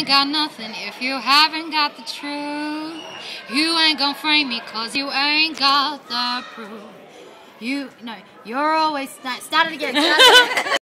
ain't got nothing if you haven't got the truth. You ain't gonna frame me cause you ain't got the proof. You're always... Start it again.